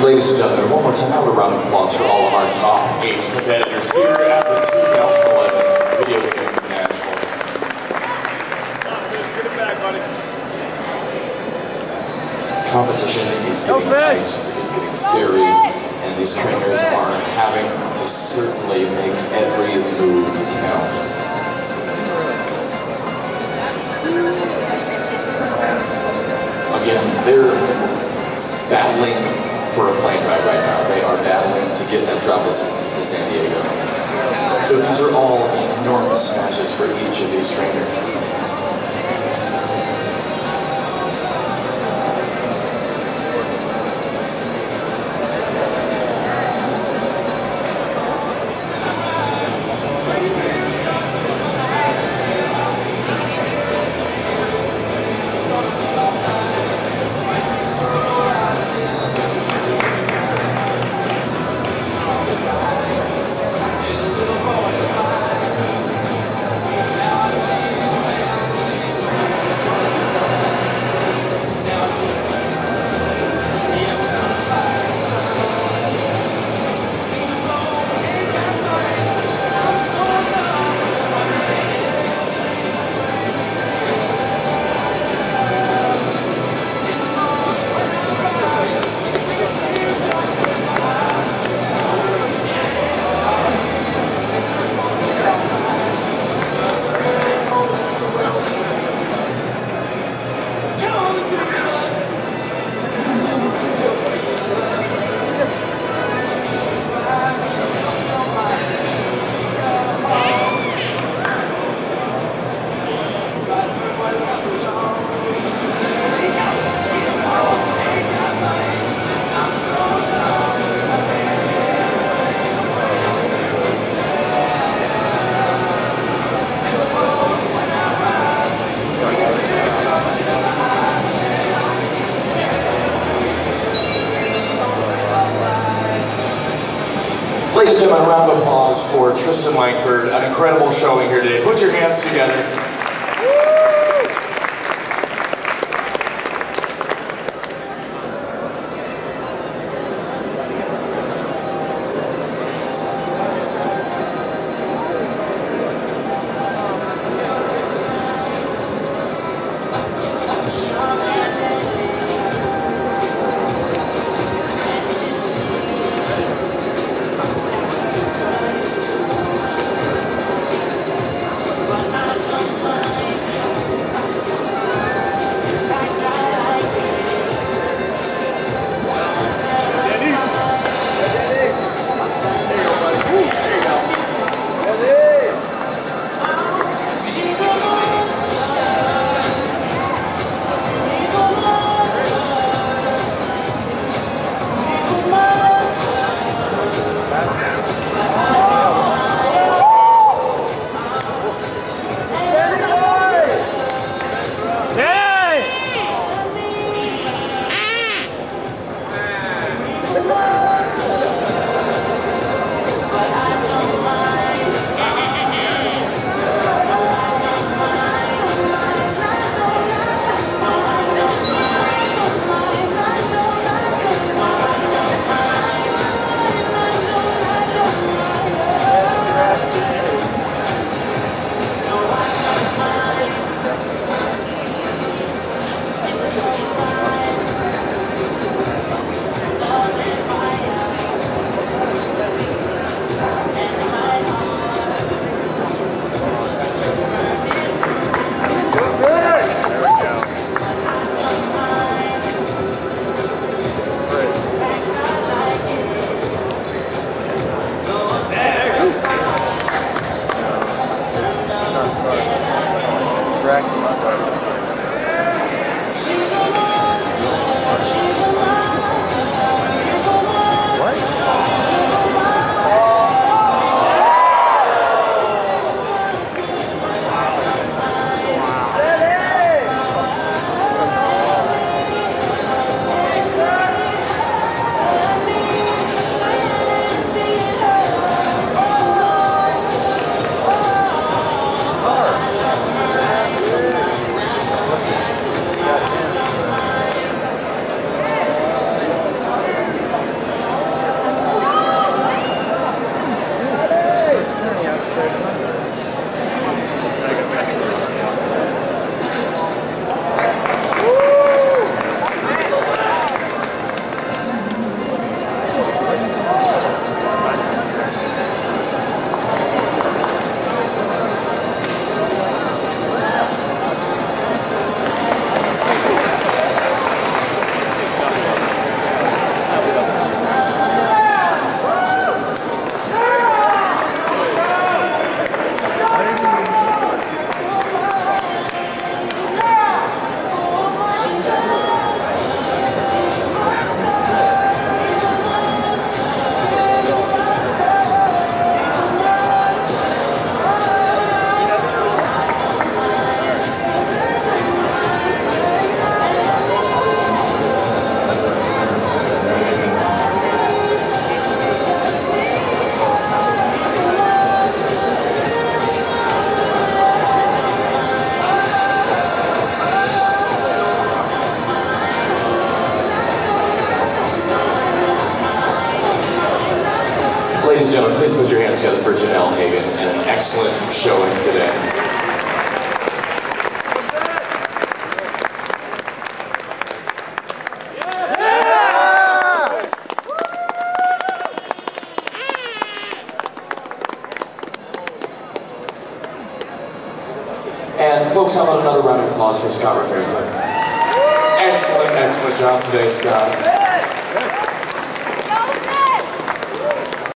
ladies and gentlemen, one more time, have a round of applause for all of our top 8 competitors here at the 2011 Video Game Nationals. Get it back, buddy. Competition is getting tight, is getting scary, and these trainers are having to certainly make every move count. Again, they're battling for a plane ride right now. They are battling to get that travel assistance to San Diego. So these are all enormous matches for each of these trainers. Ladies and gentlemen, a round of applause for Tristan Langford. An incredible showing here today. Put your hands together. And folks, how about another round of applause for Scott Ramirez? Excellent, excellent job today, Scott.